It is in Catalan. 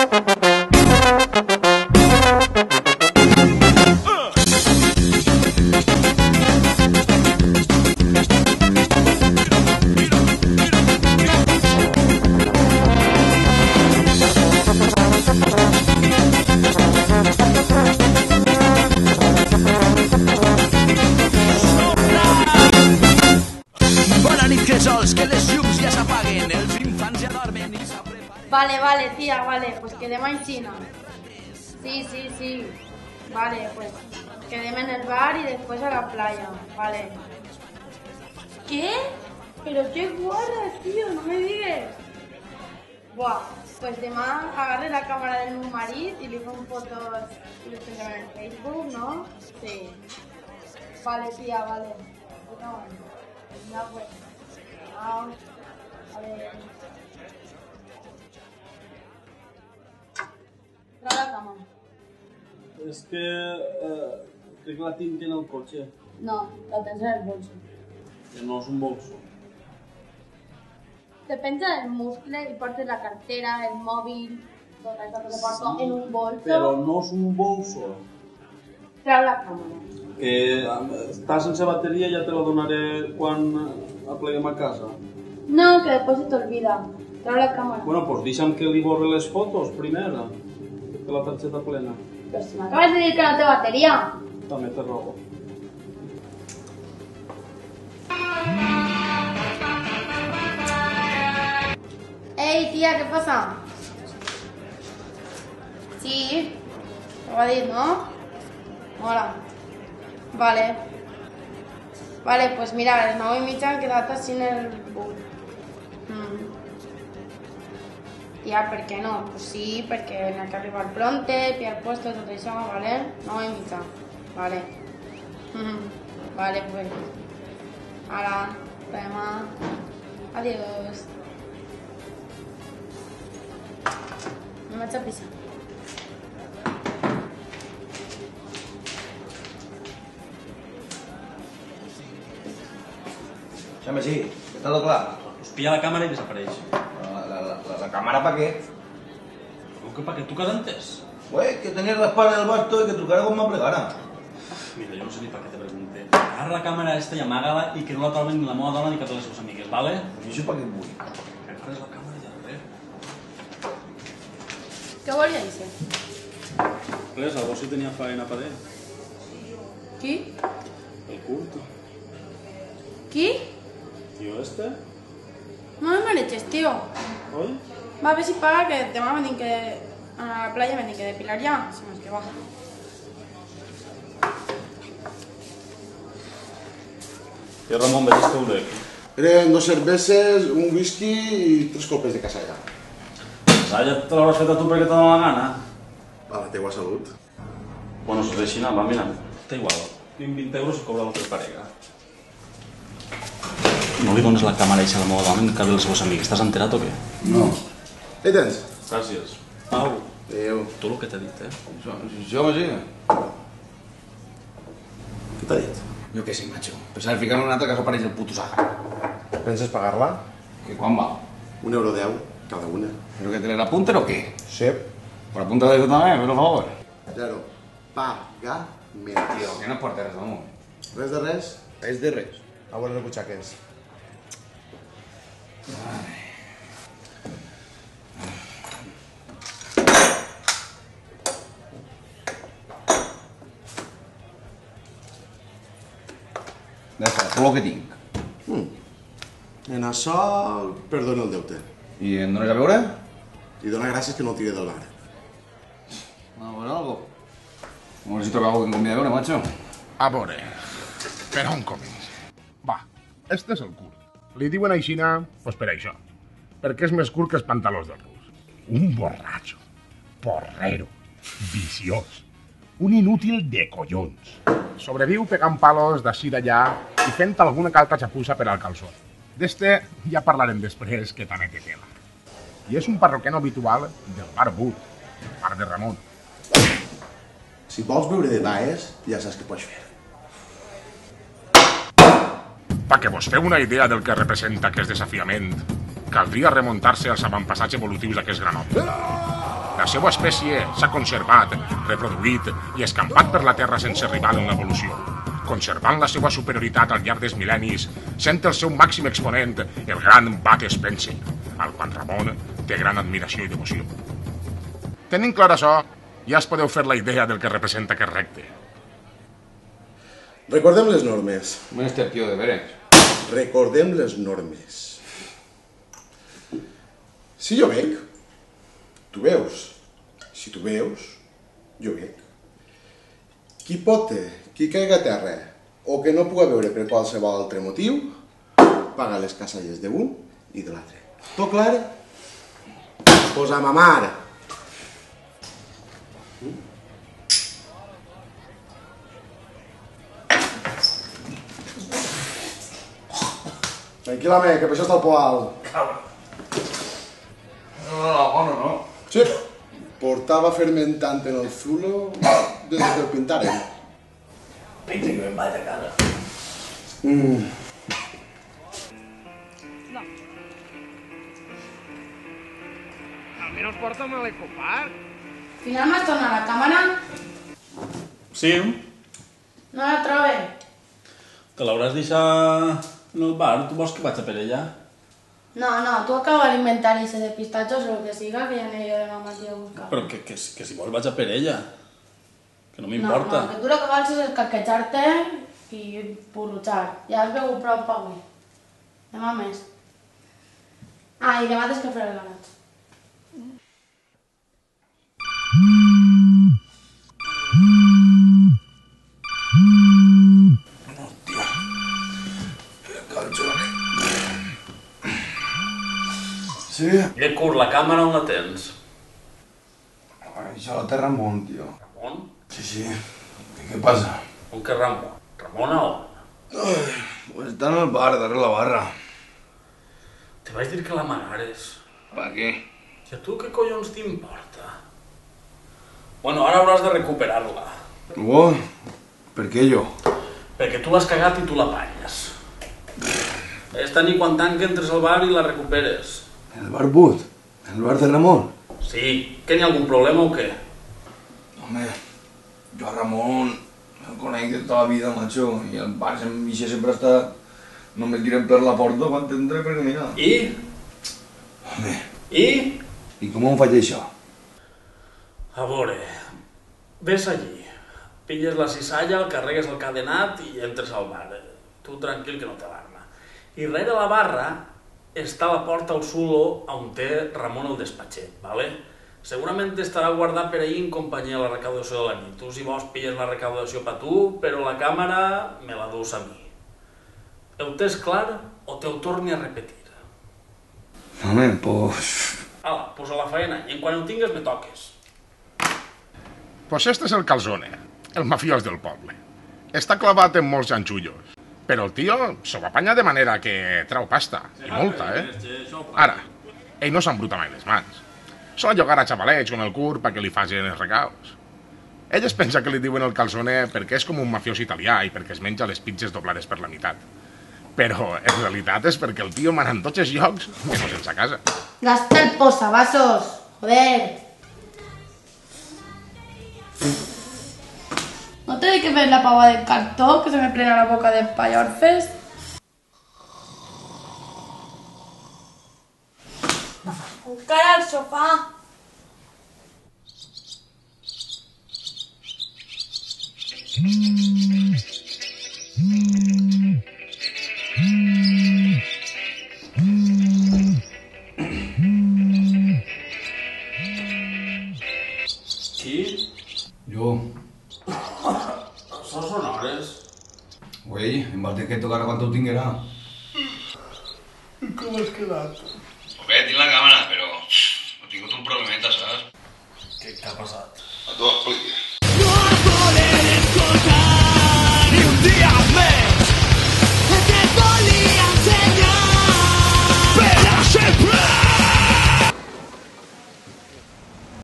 Vale, tía, vale, pues quedemos en China. Sí. Vale, pues quedemos en el bar y después a la playa, vale. ¿Qué? Pero qué guarra, tío, no me digas. Buah, pues demà agarre la cámara del meu marit y le pongo fotos y los tendré en Facebook, ¿no? Sí. Vale, tía, vale. No, ya pues. A ver. Trau la cama. És que crec que la tinc en el cotxe. No, la tens en el bolso. Que no és un bolso. Te penja el muscle y portes la cartera, el móvil, tot això que te porto en un bolso. Però no és un bolso. Trau la càmera. Que està sense bateria, ja te la donaré quan apleguem a casa. No, que después se te olvida. Trau la càmera. Bueno, pues deixa'm que li borre les fotos primer, que la targeta plena. Pero si me acabas de decir que no tengo batería. També te robo. Ey, tía, ¿qué pasa? Sí, te va a decir, ¿no? Hola. Vale. Vale, pues mira, a les 9:30 han quedat així en el bus. Tía, ¿por qué no? Pues sí, porque hay que arribar pronte, pillar puesto, tot això, ¿vale? 9:30. Vale. Vale, pues. Ara, demà. Adiós. Me vaig a pisar. Xame, sí, que està tot clar. Us pilla la càmera i desapareix. La càmera pa què? Com que pa què? Tu què has entès? Güey, que tenies l'espalda del basto i que trucara com m'aplegara. Mira, jo no sé ni per què te pregunte. Agarra la càmera esta i amaga-la i que no la troben ni la meva dona ni cap de les seves amigues, vale? I això per què et vull? Que agarres la càmera i ja res. Què volia dir? Res, algú sí tenia faena per ell. Qui? El curto. Qui? Tío este, No me mareches, tío. oi? Va a ver si paga que demà me tinc que... a la playa me tinc que depilar ja. Si no és que va. I Ramon, veig que voleu. Eren 2 cerveses, un whisky i 3 copes de casalla. Ja te l'hauràs fet a tu perquè te dona la gana. A la teua salut. Bueno, si és així, va, mira. Està igual. 20 euros i cobra l'altre parega. No li dones la càmera a la meva dona en cap dels seus amics. Estàs enterat o què? No. Ei, tens? Gràcies. Au. Adéu. Tu el que t'he dit, Jo, home, sí. Què t'ha dit? Jo què sé, macho. Pensava ficar-me en una altra que apareix el puto Sàhara. Penses pagar-la? Que quan val? €1 cada una. Però que te l'era punter o què? Sí. Però apunta de també, per favor. 0. Pagament. Tio, que no es porta res del món. Res de res? Res de res. A veure les butxaques. Ja està, tot el que tinc. En això perdono el deute. I em dones a veure? I dona gràcies que no el tiré del bar. A veure algo. A veure si trobo algo que em convida a veure, macho. A veure, per on comença? Va, este és el curt. Li diuen aixina, pues per això. Perquè és més curt que els pantalons del rus. Un borratxo, porrero, viciós, un inútil de collons. Sobreviu pegant palos d'ací d'allà i fent alguna calta xapussa per al calçó. D'este ja parlarem després, que també té tela. I és un parroquiano habitual del bar But, el bar de Ramon. Si vols viure de baes, ja saps què pots fer. Perquè vos feu una idea del que representa aquest desafiament, caldria remuntar-se als avantpassats evolutius d'aquest granot. La seva espècie s'ha conservat, reproduït i escampat per la Terra sense rival en l'evolució, conservant la seva superioritat al llarg dels mil·lennis, sent el seu màxim exponent el gran Bud Spencer, al qual Ramon té gran admiració i devoció. Tenint clar això, ja es podeu fer la idea del que representa aquest recte. Recordem les normes. Menester, tio, de veres. Recordem les normes. Si jo bec, tu veus. Si tu veus, jo bec. Qui pot, qui caiga a terra o que no puga veure per qualsevol altre motiu, paga les casalles d'un i de l'altre. Tot clar? Pues a mamar. Tranquil·lament, que per això està el poal. No. Sí. Portava fermentant en el zulo des que el pintaren. Pensa que me'n vaig a casa. Almenys porta'm a l'Ecopark. Final m'has tornat la càmera? Sí, No la trobe. te l'hauràs deixat en el bar. Tu vols que vaig a per ella? No, tu acaba l'inventari ese de pistachos o el que siga, que ja aniré de mamá a buscar. Però que si vols vaig a per ella. Que no m'importa. No, que tu el que vols és escaquejar-te i purruchar. Ja has begut prou per avui. Demà més. Ah, i demà tens que fer el garat. Sí? I curt, la càmera on la tens? Això la té Ramon, tio. On? Sí. I què passa? On que Ramon? Ramon a on? Pues està en el bar, darrere la barra. Te vaig dir que l'amagares. Per què? I a tu què collons t'importa? Bueno, ara hauràs de recuperar-la. Per què jo? Perquè tu l'has cagat i tu l'apanyes. Esta nit quan tanque entres al bar i la recuperes. El bar Bud? El bar de Ramon? Sí, que n'hi ha algun problema o què? Home, jo a Ramon el conec de tota la vida, macho, i el bar sempre està... Només tirem per la porta quan t'entra, perquè mira... I? Home, I? i com em faig això? A veure, ves allí, pilles la cissalla, el carregues el cadenat i entres al bar. Tu tranquil que no t'alarma. I rere la barra està la porta al zulo on té Ramon el despatxet, ¿vale? Segurament estarà guardat per ahir en companyia de la recaudació de la nit. Tu, si vols, pilles la recaudació per tu, però la càmera me la dus a mi. Ho tens clar o te ho torni a repetir? Home, pues... Ala, pues a la faena, i en quan ho tingues me toques. Pues este és el Calzone, el mafiós del poble. Està clavat en molts ganxullos, però el tio s'ho va apanyar de manera que trau pasta, i molta, Ara, ell no s'embruta mai les mans. Sol llogar a xavalets com el curt perquè li facin els recaus. Ell es pensa que li diuen el Calzone perquè és com un mafiós italià i perquè es menja les pizzas doblades per la meitat. Però en realitat és perquè el tio mana en tots els llocs, menys sense casa. Gasta el posavasos, joder. ¿No te di que ver la pava de cartón que se me plena la boca de payarfes? Cara al sofá. Qui? Jo. Això són hores. Güey, em vas dir que tocara quan ho tinguera. Com has quedat? Bé, tinc la càmera, però... He tingut un problemeta, saps? Què t'ha passat? T'ho explico.